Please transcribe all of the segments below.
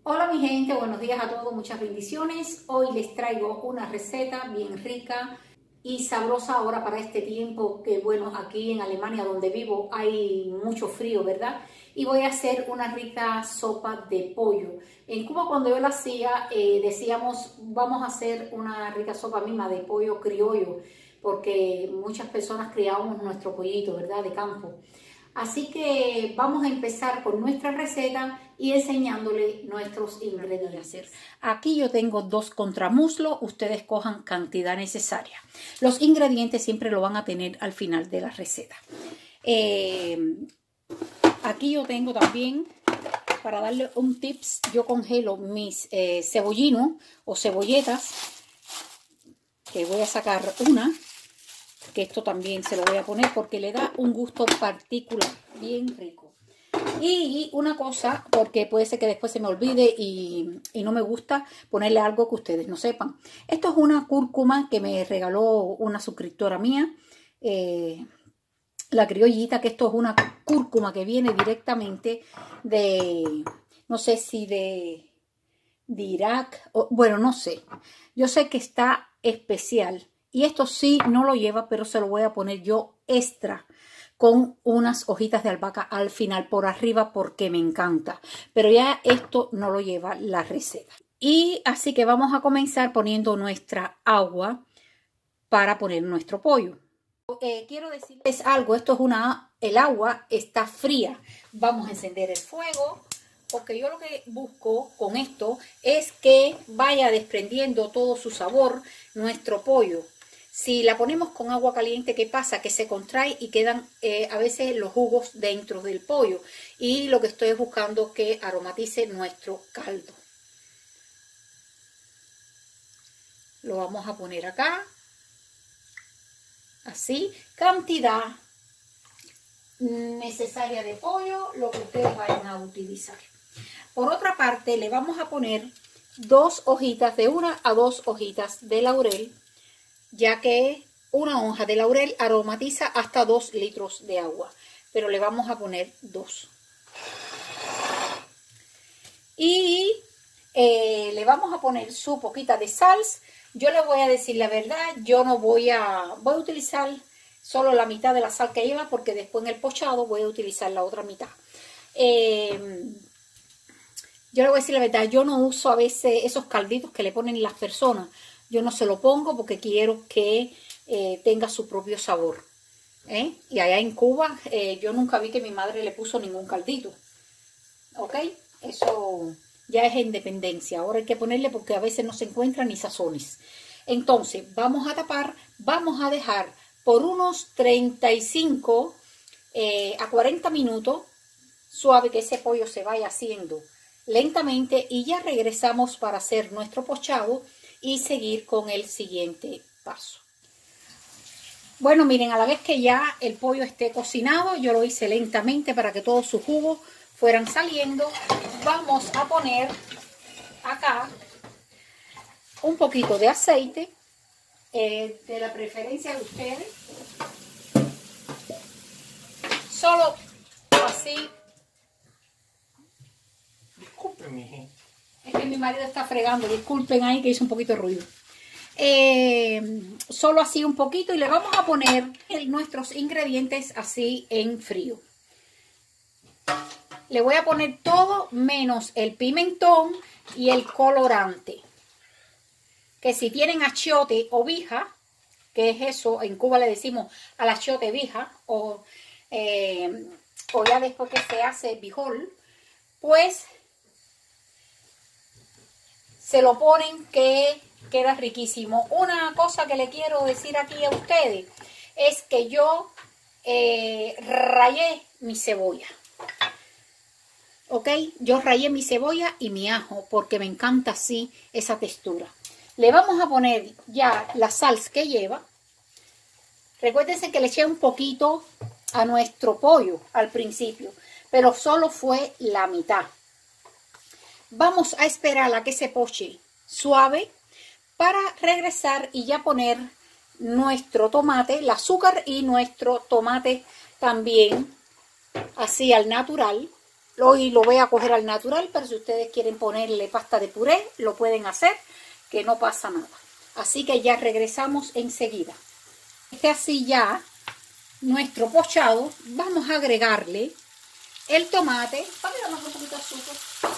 Hola mi gente, buenos días a todos, muchas bendiciones. Hoy les traigo una receta bien rica y sabrosa ahora para este tiempo que bueno, aquí en Alemania donde vivo hay mucho frío, ¿verdad? Y voy a hacer una rica sopa de pollo. En Cuba cuando yo la hacía decíamos vamos a hacer una rica sopa misma de pollo criollo porque muchas personas criábamos nuestro pollito, ¿verdad? De campo. Así que vamos a empezar con nuestra receta y enseñándole nuestros ingredientes. Aquí yo tengo 2 contramuslos, ustedes cojan cantidad necesaria. Los ingredientes siempre lo van a tener al final de la receta. Aquí yo tengo también, para darle un tips, yo congelo mis cebollinos o cebolletas, que voy a sacar una. Que esto también se lo voy a poner porque le da un gusto particular, bien rico. Y una cosa, porque puede ser que después se me olvide y no me gusta ponerle algo que ustedes no sepan. Esto es una cúrcuma que me regaló una suscriptora mía, la criollita, que esto es una cúrcuma que viene directamente de, no sé si de Irak, o, bueno, no sé. Yo sé que está especial. Y esto sí no lo lleva, pero se lo voy a poner yo extra con unas hojitas de albahaca al final por arriba porque me encanta. Pero ya esto no lo lleva la receta. Y así que vamos a comenzar poniendo nuestra agua para poner nuestro pollo. Quiero decirles algo, esto es el agua está fría. Vamos a encender el fuego. Porque yo lo que busco con esto es que vaya desprendiendo todo su sabor nuestro pollo. Si la ponemos con agua caliente, ¿qué pasa? Que se contrae y quedan a veces los jugos dentro del pollo. Y lo que estoy buscando es que aromatice nuestro caldo. Lo vamos a poner acá. Así. Cantidad necesaria de pollo, lo que ustedes vayan a utilizar. Por otra parte, le vamos a poner 2 hojitas, de 1 a 2 hojitas de laurel, ya que una hoja de laurel aromatiza hasta 2 litros de agua, pero le vamos a poner 2. Y le vamos a poner su poquita de sal. Yo le voy a decir la verdad, yo no voy a utilizar solo la mitad de la sal que lleva, porque después en el pochado voy a utilizar la otra mitad. Yo le voy a decir la verdad, yo no uso a veces esos calditos que le ponen las personas. Yo no se lo pongo porque quiero que tenga su propio sabor. Y allá en Cuba yo nunca vi que mi madre le puso ningún caldito. ¿Ok? Eso ya es independencia. Ahora hay que ponerle porque a veces no se encuentran ni sazones. Entonces vamos a tapar, vamos a dejar por unos 35 a 40 minutos suave, que ese pollo se vaya haciendo lentamente, y ya regresamos para hacer nuestro pochado y seguir con el siguiente paso. Bueno, miren, a la vez que ya el pollo esté cocinado, yo lo hice lentamente para que todos sus jugos fueran saliendo. Vamos a poner acá un poquito de aceite, de la preferencia de ustedes, solo así. Disculpen, mi gente. Es que mi marido está fregando, disculpen ahí que hizo un poquito de ruido. Solo así un poquito, y le vamos a poner nuestros ingredientes así en frío. Le voy a poner todo menos el pimentón y el colorante. Que si tienen achiote o vija, que es eso, en Cuba le decimos al achiote vija, o ya después que se hace bijol, pues se lo ponen, que queda riquísimo. Una cosa que le quiero decir aquí a ustedes es que yo rayé mi cebolla. ¿Ok? Yo rayé mi cebolla y mi ajo porque me encanta así esa textura. Le vamos a poner ya la sal que lleva. Recuérdense que le eché un poquito a nuestro pollo al principio, pero solo fue la mitad. Vamos a esperar a que se poche suave para regresar y ya poner nuestro tomate, el azúcar y nuestro tomate también así al natural. Hoy lo voy a coger al natural, pero si ustedes quieren ponerle pasta de puré, lo pueden hacer, que no pasa nada. Así que ya regresamos enseguida. Así ya nuestro pochado, vamos a agregarle el tomate. Vamos a darle un poquito de azúcar.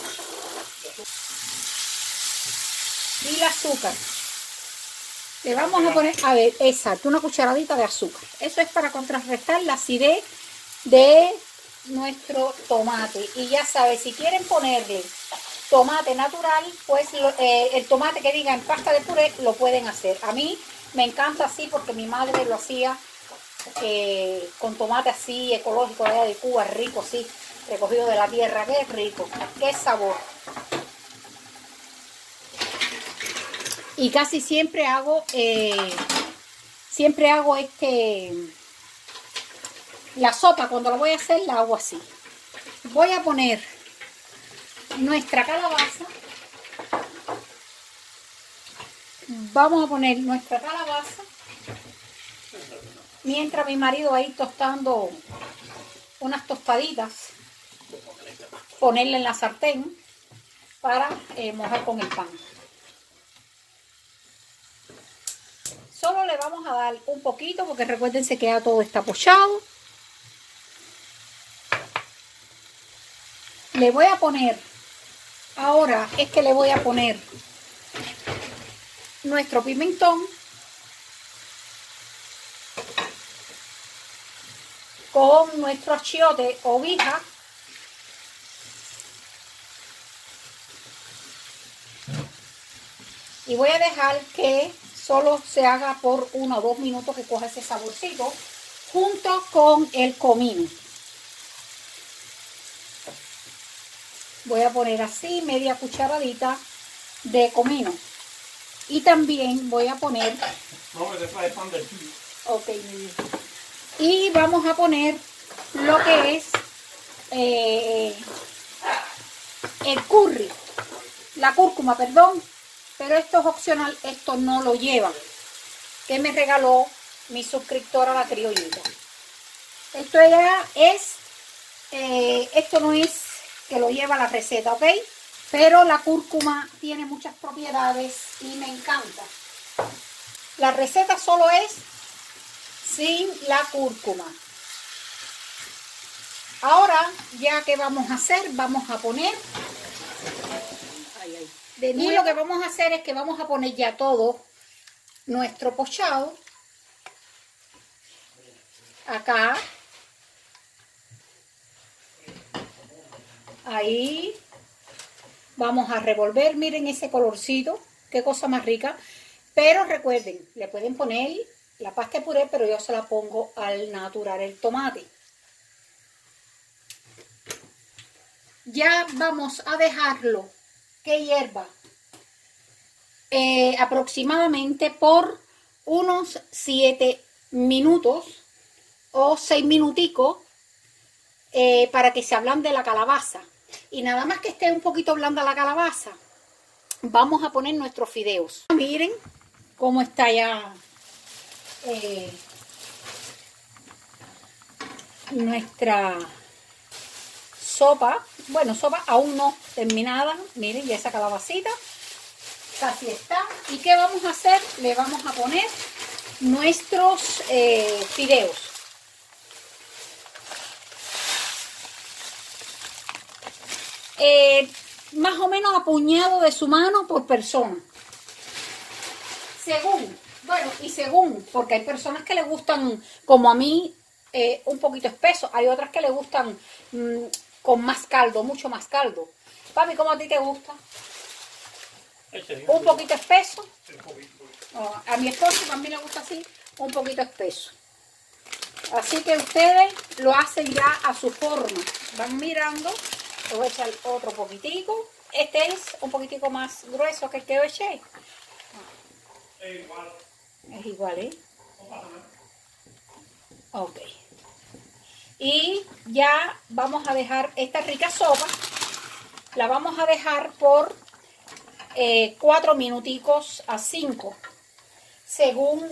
Y el azúcar. Le vamos a poner, a ver, exacto, una cucharadita de azúcar. Eso es para contrarrestar la acidez de nuestro tomate. Y ya sabes, si quieren ponerle tomate natural, pues el tomate que diga en pasta de puré lo pueden hacer. A mí me encanta así porque mi madre lo hacía con tomate así ecológico de allá de Cuba, rico así, recogido de la tierra. Qué rico, qué sabor. Y casi siempre hago la sopa, cuando la voy a hacer la hago así. Voy a poner nuestra calabaza. Vamos a poner nuestra calabaza mientras mi marido va a ir tostando unas tostaditas, ponerla en la sartén para mojar con el pan. Solo le vamos a dar un poquito porque recuérdense que ya todo está pochado. Le voy a poner, ahora es que le voy a poner nuestro pimentón con nuestro achiote o vija. Y voy a dejar que solo se haga por 1 o 2 minutos, que coja ese saborcito junto con el comino. Voy a poner así media cucharadita de comino. Y también voy a poner... Ok, muy bien. Y vamos a poner lo que es el curry, la cúrcuma, perdón. Pero esto es opcional, esto no lo lleva. Que me regaló mi suscriptora, la criollita. Esto ya es, esto no es que lo lleva la receta, ¿ok? Pero la cúrcuma tiene muchas propiedades y me encanta. La receta solo es sin la cúrcuma. Ahora, ya que vamos a hacer, vamos a poner... De nuevo, lo que vamos a hacer es que vamos a poner ya todo nuestro pochado acá, ahí, vamos a revolver, miren ese colorcito, qué cosa más rica. Pero recuerden, le pueden poner la pasta de puré, pero yo se la pongo al natural el tomate. Ya vamos a dejarlo que hierva aproximadamente por unos 7 minutos o 6 minuticos para que se ablande la calabaza. Y nada más que esté un poquito blanda la calabaza, vamos a poner nuestros fideos. Miren cómo está ya nuestra sopa. Bueno, sopa aún no terminada. Miren, ya esa calabacita casi está. ¿Y qué vamos a hacer? Le vamos a poner nuestros fideos. Más o menos a puñado de su mano por persona. Según, bueno, y según, porque hay personas que le gustan, como a mí, un poquito espeso. Hay otras que le gustan con más caldo, mucho más caldo. Papi, ¿cómo a ti te gusta? Un poquito espeso. A mi esposo también le gusta así, un poquito espeso. Así que ustedes lo hacen ya a su forma. Van mirando. Le voy a echar otro poquitico. Este es un poquitico más grueso que el que yo eché. Es igual, ¿eh? Ok. Y ya vamos a dejar esta rica sopa. La vamos a dejar por 4 minuticos a 5. Según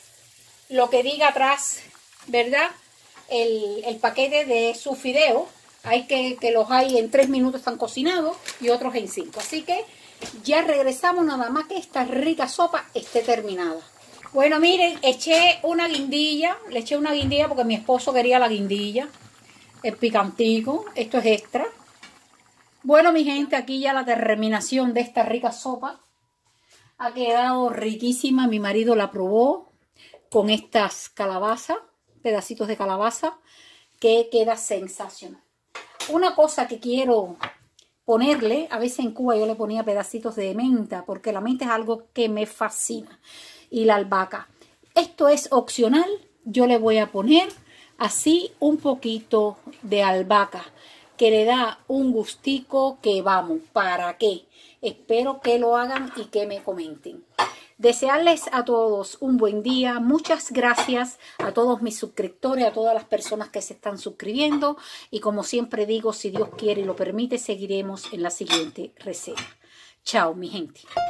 lo que diga atrás, ¿verdad? El paquete de su fideo. Hay que los hay en 3 minutos están cocinados y otros en 5. Así que ya regresamos, nada más que esta rica sopa esté terminada. Bueno, miren, le eché una guindilla porque mi esposo quería la guindilla, el picantico, esto es extra. Bueno, mi gente, aquí ya la terminación de esta rica sopa ha quedado riquísima. Mi marido la probó con estas calabazas, pedacitos de calabaza, que queda sensacional. Una cosa que quiero ponerle, a veces en Cuba yo le ponía pedacitos de menta, porque la menta es algo que me fascina, y la albahaca. Esto es opcional, yo le voy a poner así un poquito de albahaca, que le da un gustico que vamos, ¿para qué? Espero que lo hagan y que me comenten. Desearles a todos un buen día. Muchas gracias a todos mis suscriptores, a todas las personas que se están suscribiendo. Y como siempre digo, si Dios quiere y lo permite, seguiremos en la siguiente receta. Chao, mi gente.